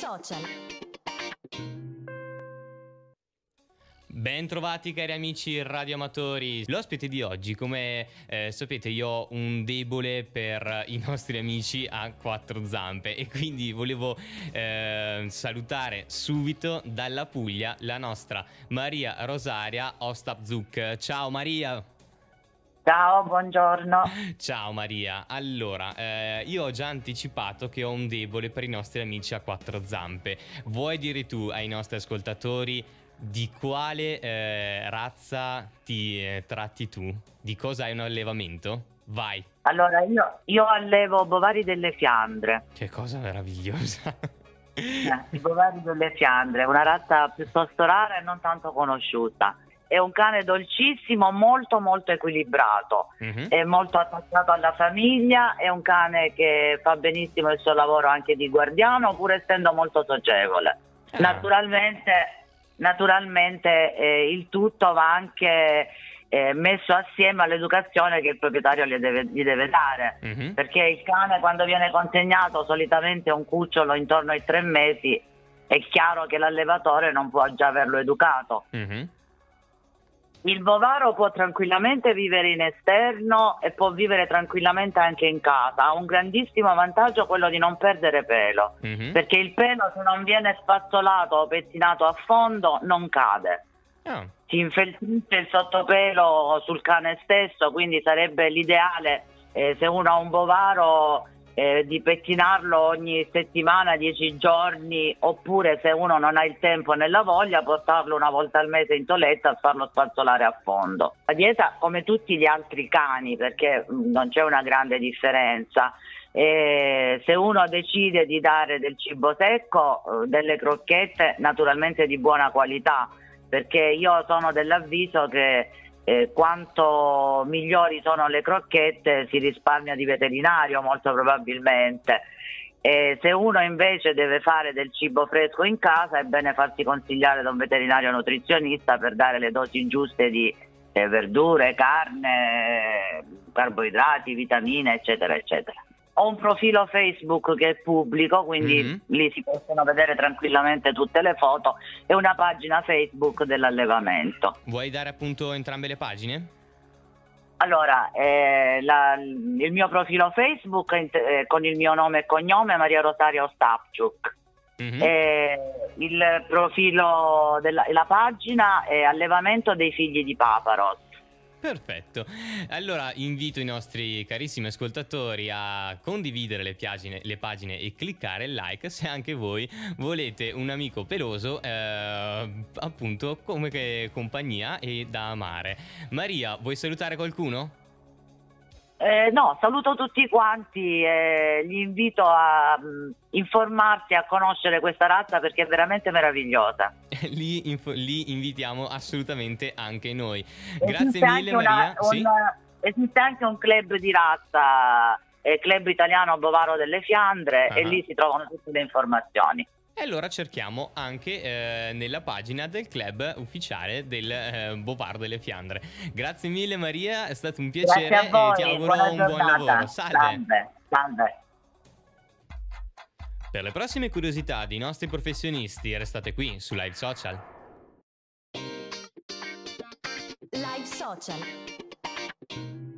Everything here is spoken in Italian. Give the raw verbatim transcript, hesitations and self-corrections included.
social. Ben trovati cari amici radioamatori. L'ospite di oggi, come eh, sapete, io ho un debole per i nostri amici a quattro zampe e quindi volevo eh, salutare subito dalla Puglia la nostra Maria Rosaria Ostapzuk. Ciao Maria! Ciao, buongiorno. Ciao Maria, allora eh, io ho già anticipato che ho un debole per i nostri amici a quattro zampe. Vuoi dire tu ai nostri ascoltatori di quale eh, razza ti eh, tratti tu? Di cosa hai un allevamento? Vai. Allora, io, io allevo bovari delle Fiandre. Che cosa meravigliosa. Eh, i bovari delle Fiandre, una razza piuttosto rara e non tanto conosciuta. È un cane dolcissimo, molto molto equilibrato, Mm-hmm. è molto attaccato alla famiglia, è un cane che fa benissimo il suo lavoro anche di guardiano, pur essendo molto socievole. Ah. Naturalmente, naturalmente eh, il tutto va anche eh, messo assieme all'educazione che il proprietario gli deve, gli deve dare, Mm-hmm. perché il cane quando viene consegnato solitamente è un cucciolo intorno ai tre mesi, è chiaro che l'allevatore non può già averlo educato. Mm-hmm. Il bovaro può tranquillamente vivere in esterno e può vivere tranquillamente anche in casa. Ha un grandissimo vantaggio quello di non perdere pelo, Mm-hmm. perché il pelo, se non viene spazzolato o pettinato a fondo, non cade. Ah. Si infeltrisce il sottopelo sul cane stesso, quindi sarebbe l'ideale eh, se uno ha un bovaro eh, di pettinarlo ogni settimana, dieci giorni, oppure se uno non ha il tempo né la voglia, portarlo una volta al mese in toeletta a farlo spazzolare a fondo. La dieta, come tutti gli altri cani, perché mh, non c'è una grande differenza. E se uno decide di dare del cibo secco, eh, delle crocchette naturalmente di buona qualità, perché io sono dell'avviso che eh, quanto migliori sono le crocchette si risparmia di veterinario molto probabilmente. E se uno invece deve fare del cibo fresco in casa, è bene farsi consigliare da un veterinario nutrizionista per dare le dosi giuste di eh, verdure, carne, carboidrati, vitamine, eccetera eccetera. Ho un profilo Facebook che è pubblico, quindi Mm-hmm. lì si possono vedere tranquillamente tutte le foto, e una pagina Facebook dell'allevamento. Vuoi dare appunto entrambe le pagine? Allora, eh, la- il mio profilo Facebook è eh, con il mio nome e cognome, Maria Rosaria Ostapzuk. Mm-hmm. Eh, il profilo della la pagina è Allevamento dei figli di Paparos. Perfetto, allora invito i nostri carissimi ascoltatori a condividere le pagine, le pagine e cliccare il like se anche voi volete un amico peloso, eh, appunto come che compagnia e da amare. Maria, vuoi salutare qualcuno? Eh, no, saluto tutti quanti e li invito a mh, informarsi, a conoscere questa razza perché è veramente meravigliosa. Lì, info- lì invitiamo assolutamente anche noi. Grazie Esiste mille anche una- Maria. un- Sì? esiste anche un club di razza, eh, Club Italiano Bovaro delle Fiandre, Ah. e lì si trovano tutte le informazioni. E allora cerchiamo anche eh, nella pagina del club ufficiale del eh, Bovaro delle Fiandre. Grazie mille Maria, è stato un piacere. Grazie a voi, E ti auguro buona un buon giornata. lavoro. Salve. Salve, salve. Per le prossime curiosità dei nostri professionisti restate qui su Live Social. Live social.